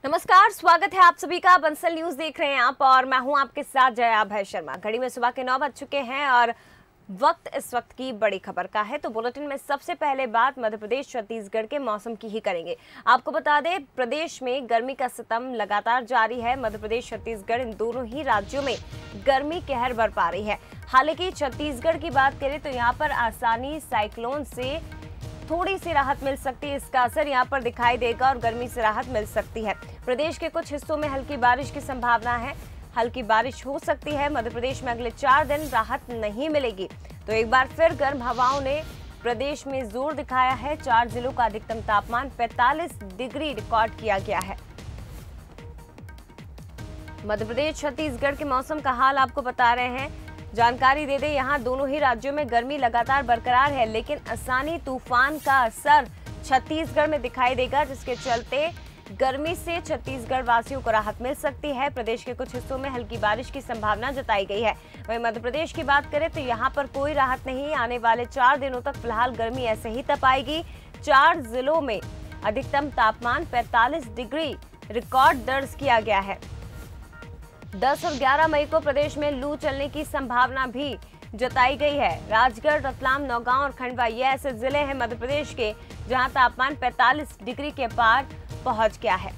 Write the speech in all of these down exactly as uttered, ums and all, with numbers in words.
नमस्कार, स्वागत है आप सभी का। बंसल न्यूज देख रहे हैं आप और मैं हूं आपके साथ जया भय शर्मा। घड़ी में सुबह के नौ बज चुके हैं और वक्त इस वक्त की बड़ी खबर का है। तो बुलेटिन में सबसे पहले बात मध्य प्रदेश छत्तीसगढ़ के मौसम की ही करेंगे। आपको बता दें, प्रदेश में गर्मी का सितम लगातार जारी है। मध्य प्रदेश छत्तीसगढ़ इन दोनों ही राज्यों में गर्मी कहर बरपा रही है। हालांकि छत्तीसगढ़ की बात करें तो यहाँ पर आसानी साइक्लोन से थोड़ी सी राहत मिल सकती है। इसका असर यहां पर दिखाई देगा और गर्मी से राहत मिल सकती है। प्रदेश के कुछ हिस्सों में हल्की बारिश की संभावना है। हल्की बारिश हो सकती है। मध्य प्रदेश में अगले चार दिन राहत नहीं मिलेगी। तो एक बार फिर गर्म हवाओं ने प्रदेश में जोर दिखाया है। चार जिलों का अधिकतम तापमान पैंतालीस डिग्री रिकॉर्ड किया गया है। मध्य प्रदेश छत्तीसगढ़ के मौसम का हाल आपको बता रहे हैं। जानकारी दे दें, यहाँ दोनों ही राज्यों में गर्मी लगातार बरकरार है, लेकिन आसानी तूफान का असर छत्तीसगढ़ में दिखाई देगा, जिसके चलते गर्मी से छत्तीसगढ़ वासियों को राहत मिल सकती है। प्रदेश के कुछ हिस्सों में हल्की बारिश की संभावना जताई गई है। वहीं मध्य प्रदेश की बात करें तो यहाँ पर कोई राहत नहीं। आने वाले चार दिनों तक फिलहाल गर्मी ऐसे ही तपाएगी। चार जिलों में अधिकतम तापमान पैंतालीस डिग्री रिकॉर्ड दर्ज किया गया है। दस और ग्यारह मई को प्रदेश में लू चलने की संभावना भी जताई गई है। राजगढ़, रतलाम, नौगांव और खंडवा ये ऐसे जिले हैं मध्य प्रदेश के जहां तापमान पैंतालीस डिग्री के पार पहुंच गया है।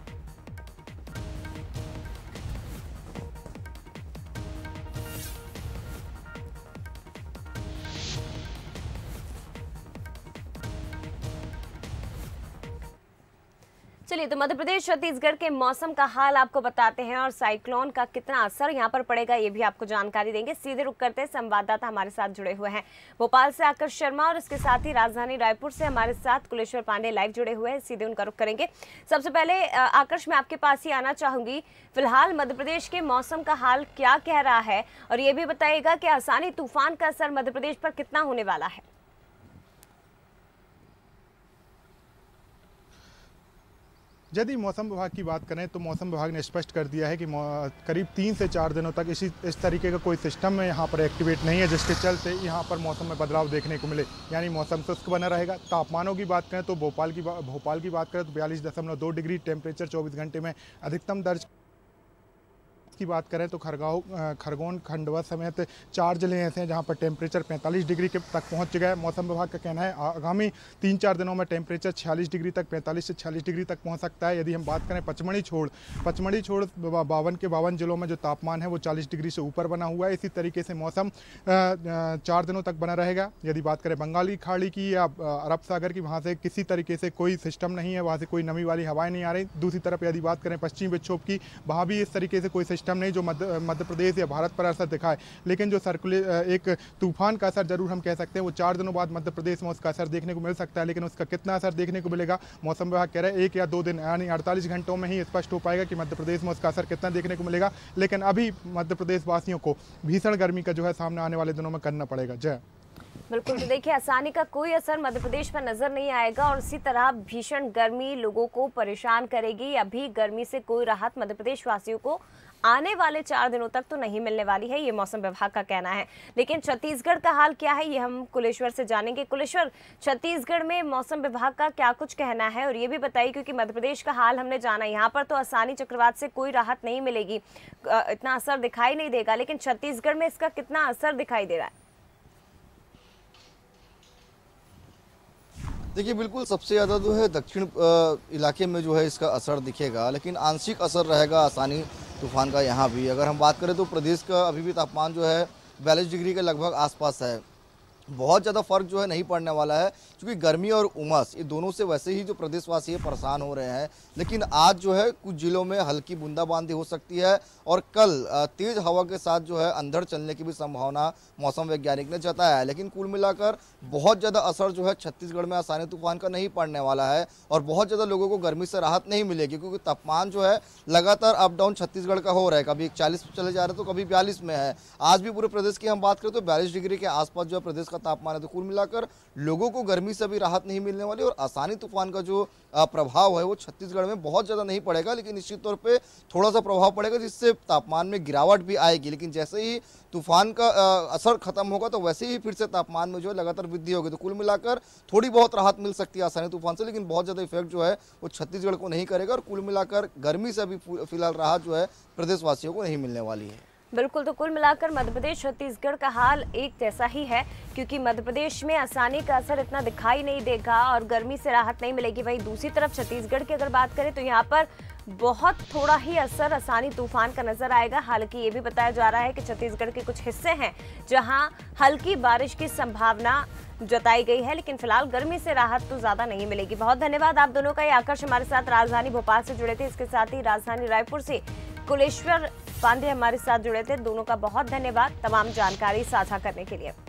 चलिए, तो मध्य प्रदेश छत्तीसगढ़ के मौसम का हाल आपको बताते हैं और साइक्लोन का कितना असर यहां पर पड़ेगा ये भी आपको जानकारी देंगे। सीधे रुक करते हैं, संवाददाता हमारे साथ जुड़े हुए हैं। भोपाल से आकर्ष शर्मा और इसके साथ ही राजधानी रायपुर से हमारे साथ कुलेश्वर पांडे लाइव जुड़े हुए हैं। सीधे उनका रुख करेंगे। सबसे पहले आकर्ष, मैं आपके पास ही आना चाहूंगी। फिलहाल मध्य प्रदेश के मौसम का हाल क्या कह रहा है और ये भी बताइएगा कि आसानी तूफान का असर मध्य प्रदेश पर कितना होने वाला है। यदि मौसम विभाग की बात करें तो मौसम विभाग ने स्पष्ट कर दिया है कि करीब तीन से चार दिनों तक इसी इस तरीके का कोई सिस्टम में यहाँ पर एक्टिवेट नहीं है, जिसके चलते यहाँ पर मौसम में बदलाव देखने को मिले, यानी मौसम शुष्क बना रहेगा। तापमानों की बात करें तो भोपाल की भोपाल की बात करें तो बयालीस दशमलव दो डिग्री टेम्परेचर चौबीस घंटे में अधिकतम दर्ज की बात करें तो खरगांव, खरगोन, खंडवा समेत चार जिले ऐसे हैं जहां पर टेम्परेचर पैंतालीस डिग्री के तक पहुंच गया है। मौसम विभाग का कहना है आगामी तीन चार दिनों में टेम्परेचर छियालीस डिग्री तक, पैंतालीस से छियालीस डिग्री तक पहुंच सकता है। यदि हम बात करें पचमढ़ी छोड़ पचमढ़ी छोड़ बावन के बावन जिलों में जो तापमान है वो चालीस डिग्री से ऊपर बना हुआ है। इसी तरीके से मौसम चार दिनों तक बना रहेगा। यदि बात करें बंगाली खाड़ी की या अरब सागर की, वहाँ से किसी तरीके से कोई सिस्टम नहीं है, वहाँ से कोई नमी वाली हवाएं नहीं आ रही। दूसरी तरफ यदि बात करें पश्चिमी विक्षोभ की, वहाँ भी इस तरीके से कोई सिस्टम नहीं जो मध्य मध्य प्रदेश या भारत पर असर दिखाए, लेकिन जो सर्कुले एक तूफान का असर जरूर हम कह सकते हैं वो चार दिनों बाद मध्य प्रदेश में उसका असर देखने को मिल सकता है। लेकिन उसका कितना असर देखने को मिलेगा, मौसम विभाग कह रहा है एक या दो दिन यानी अड़तालीस घंटों में ही स्पष्ट हो पाएगा कि मध्य प्रदेश में उसका असर कितना देखने को मिलेगा। लेकिन अभी मध्य प्रदेश वासियों को भीषण गर्मी का जो है सामने आने वाले दिनों में करना पड़ेगा। जय बिल्कुल, तो देखिए, आसानी का कोई असर मध्य प्रदेश पर नजर नहीं आएगा और इसी तरह भीषण गर्मी लोगों को परेशान करेगी। अभी गर्मी से कोई राहत मध्य प्रदेश वासियों को आने वाले चार दिनों तक तो नहीं मिलने वाली है, ये मौसम विभाग का कहना है। लेकिन छत्तीसगढ़ का हाल क्या है ये हम कुलेश्वर से जानेंगे। कुलेश्वर, छत्तीसगढ़ में मौसम विभाग का क्या कुछ कहना है और ये भी बताइए, क्योंकि मध्य प्रदेश का हाल हमने जाना, यहाँ पर तो आसानी चक्रवात से कोई राहत नहीं मिलेगी, इतना असर दिखाई नहीं देगा, लेकिन छत्तीसगढ़ में इसका कितना असर दिखाई दे रहा है? देखिए, बिल्कुल सबसे ज़्यादा जो है दक्षिण इलाके में जो है इसका असर दिखेगा, लेकिन आंशिक असर रहेगा आसानी तूफान का यहाँ भी। अगर हम बात करें तो प्रदेश का अभी भी तापमान जो है बयालीस डिग्री के लगभग आसपास है। बहुत ज़्यादा फर्क जो है नहीं पड़ने वाला है, क्योंकि गर्मी और उमस ये दोनों से वैसे ही जो प्रदेशवासी है परेशान हो रहे हैं। लेकिन आज जो है कुछ जिलों में हल्की बूंदाबांदी हो सकती है और कल तेज हवा के साथ जो है अंधड़ चलने की भी संभावना मौसम वैज्ञानिक ने जताया है। लेकिन कुल मिलाकर बहुत ज़्यादा असर जो है छत्तीसगढ़ में आसानी तूफान का नहीं पड़ने वाला है और बहुत ज़्यादा लोगों को गर्मी से राहत नहीं मिलेगी, क्योंकि तापमान जो है लगातार अप डाउन छत्तीसगढ़ का हो रहा है। कभी चालीस पे चले जा रहे हैं तो कभी बयालीस में है। आज भी पूरे प्रदेश की हम बात करें तो बयालीस डिग्री के आसपास जो है प्रदेश का तापमान है। तो कुल मिलाकर लोगों को गर्मी से अभी राहत नहीं मिलने वाली और आसानी तूफान का जो प्रभाव है वो छत्तीसगढ़ में बहुत ज़्यादा नहीं पड़ेगा, लेकिन निश्चित तौर पे थोड़ा सा प्रभाव पड़ेगा जिससे तापमान में गिरावट भी आएगी। लेकिन जैसे ही तूफान का असर खत्म होगा तो वैसे ही फिर से तापमान में जो है लगातार वृद्धि होगी। तो कुल मिलाकर थोड़ी बहुत राहत मिल सकती है आसानी तूफान से, लेकिन बहुत ज़्यादा इफेक्ट जो है वो छत्तीसगढ़ को नहीं करेगा और कुल मिलाकर गर्मी से अभी फिलहाल राहत जो है प्रदेशवासियों को नहीं मिलने वाली है। बिल्कुल, तो कुल मिलाकर मध्य प्रदेश छत्तीसगढ़ का हाल एक जैसा ही है, क्योंकि मध्य प्रदेश में आसानी का असर इतना दिखाई नहीं देगा और गर्मी से राहत नहीं मिलेगी। वहीं दूसरी तरफ छत्तीसगढ़ की अगर बात करें तो यहाँ पर बहुत थोड़ा ही असर आसानी तूफान का नजर आएगा। हालांकि ये भी बताया जा रहा है कि छत्तीसगढ़ के कुछ हिस्से हैं जहां हल्की बारिश की संभावना जताई गई है, लेकिन फिलहाल गर्मी से राहत तो ज्यादा नहीं मिलेगी। बहुत धन्यवाद आप दोनों का। ये आकर्ष हमारे साथ राजधानी भोपाल से जुड़े थे, इसके साथ ही राजधानी रायपुर से कुलेश्वर पांडे हमारे साथ जुड़े थे। दोनों का बहुत धन्यवाद तमाम जानकारी साझा करने के लिए।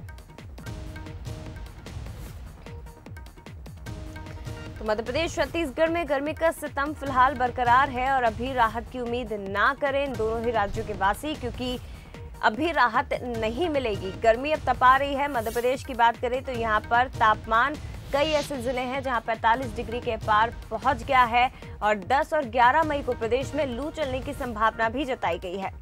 तो मध्य प्रदेश छत्तीसगढ़ में गर्मी का सितम फिलहाल बरकरार है और अभी राहत की उम्मीद ना करें इन दोनों ही राज्यों के वासी, क्योंकि अभी राहत नहीं मिलेगी। गर्मी अब तपा रही है। मध्य प्रदेश की बात करें तो यहाँ पर तापमान कई ऐसे जिले हैं जहां पैंतालीस डिग्री के पार पहुंच गया है और दस और ग्यारह मई को प्रदेश में लू चलने की संभावना भी जताई गई है।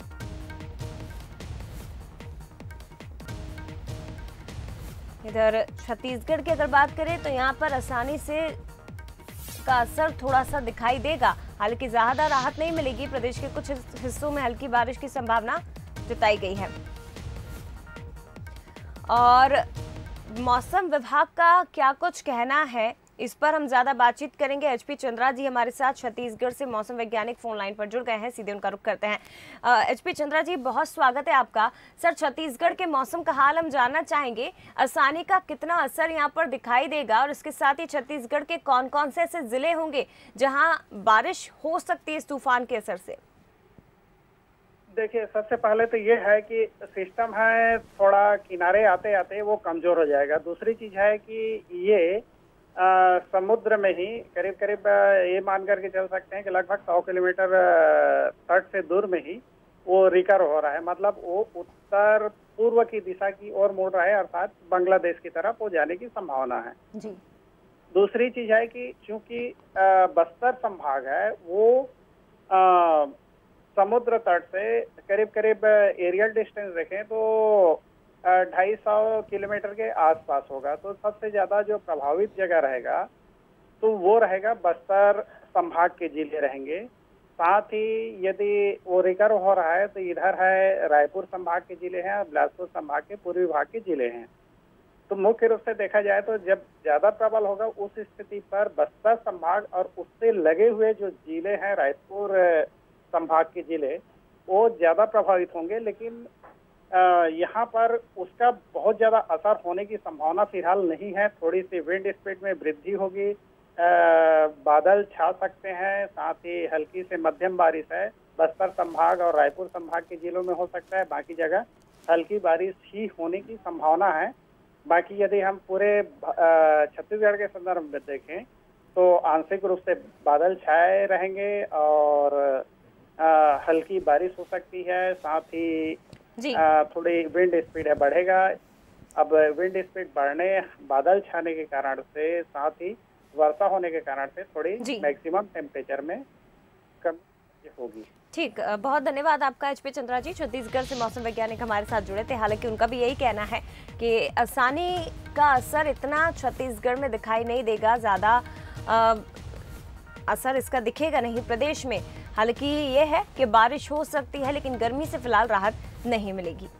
इधर छत्तीसगढ़ की अगर बात करें तो यहां पर आसानी से का असर थोड़ा सा दिखाई देगा, हालांकि ज्यादा राहत नहीं मिलेगी। प्रदेश के कुछ हिस्सों में हल्की बारिश की संभावना जताई गई है। और मौसम विभाग का क्या कुछ कहना है, इस पर हम ज्यादा बातचीत करेंगे। एचपी चंद्रा जी हमारे साथ छत्तीसगढ़ से मौसम वैज्ञानिक फोन लाइन पर जुड़ गए हैं, सीधे उनका रुख करते हैं। एचपी चंद्रा जी, बहुत स्वागत है आपका। सर, छत्तीसगढ़ के मौसम का हाल हम जानना चाहेंगे। आसानी का कितना असर यहाँ पर दिखाई देगा और इसके साथ ही छत्तीसगढ़ के कौन कौन से ऐसे जिले होंगे जहाँ बारिश हो सकती है इस तूफान के असर से? देखिए, सबसे पहले तो ये है कि सिस्टम है थोड़ा किनारे आते आते वो कमजोर हो जाएगा। दूसरी चीज है कि ये आ, समुद्र में ही करीब करीब ये मान करके चल सकते हैं कि लगभग सौ किलोमीटर तट से दूर में ही वो रिकवर हो रहा है। मतलब वो उत्तर पूर्व की दिशा की ओर मुड़ रहा है, अर्थात बांग्लादेश की तरफ वो जाने की संभावना है जी। दूसरी चीज है कि चूंकि बस्तर संभाग है वो आ, समुद्र तट से करीब करीब एरियल डिस्टेंस देखें तो ढाई सौ किलोमीटर के आसपास होगा। तो सबसे ज्यादा जो प्रभावित जगह रहेगा तो वो रहेगा बस्तर संभाग के जिले रहेंगे। साथ ही यदि वो रिकवर हो रहा है तो इधर है रायपुर संभाग के जिले हैं और बिलासपुर संभाग के पूर्वी भाग के जिले हैं। तो मुख्य रूप से देखा जाए तो जब ज्यादा प्रबल होगा उस स्थिति पर बस्तर संभाग और उससे लगे हुए जो जिले हैं रायपुर संभाग के जिले वो ज्यादा प्रभावित होंगे। लेकिन यहाँ पर उसका बहुत ज्यादा असर होने की संभावना फिलहाल नहीं है। थोड़ी सी विंड स्पीड में वृद्धि होगी, बादल छा सकते हैं, साथ ही हल्की से मध्यम बारिश है बस्तर संभाग और रायपुर संभाग के जिलों में हो सकता है। बाकी जगह हल्की बारिश ही होने की संभावना है। बाकी यदि हम पूरे छत्तीसगढ़ के संदर्भ में देखें तो आंशिक रूप से बादल छाए रहेंगे और आ, हल्की बारिश हो सकती है। साथ ही आ, थोड़ी विंड स्पीड है बढ़ेगा। अब विंड स्पीड बढ़ने, बादल छाने के कारण से, साथ ही वर्षा होने के कारण से थोड़ी मैक्सिमम टेम्परेचर में कमी होगी। ठीक, बहुत धन्यवाद आपका एचपी चंद्रा जी। छत्तीसगढ़ से मौसम वैज्ञानिक हमारे साथ जुड़े थे। हालांकि उनका भी यही कहना है कि आसानी का असर इतना छत्तीसगढ़ में दिखाई नहीं देगा, ज्यादा असर इसका दिखेगा नहीं प्रदेश में। हालांकि ये है कि बारिश हो सकती है लेकिन गर्मी से फिलहाल राहत नहीं मिलेगी।